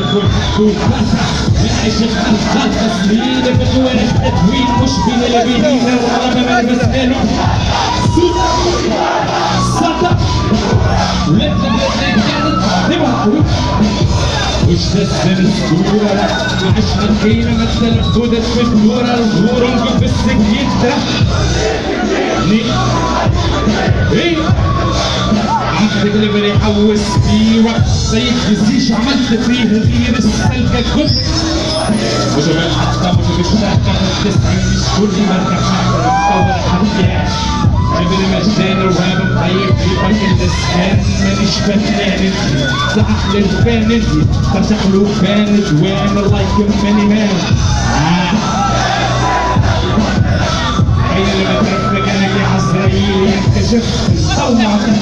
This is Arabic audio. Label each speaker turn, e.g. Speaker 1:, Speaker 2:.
Speaker 1: كل حكوك باسع نعيش الخلطات تسليل بجوار التدوين مش بين اللي بيدينا والله ما بس ماله صدق ولادنا بلادنا كانت نبهر وش تسلم الصورة عشنا لقينا مثل خدت في بلورة الغورة نجيب السكين ايه عقدك اللي بلا يحوس فيه وقت زيك بزيش عملت فيه غير السلكة كنت وجمال حتى مش مستحقق التسعين مش كل مرة مطور حكاش ابن مجدان وهاب مطيب في فرق الاسكان مانيش فنان صح للفان انتي فتح له فان دوام الله يكمني مان عين اللي ما ترفق انا يا عزرائيل يكتشف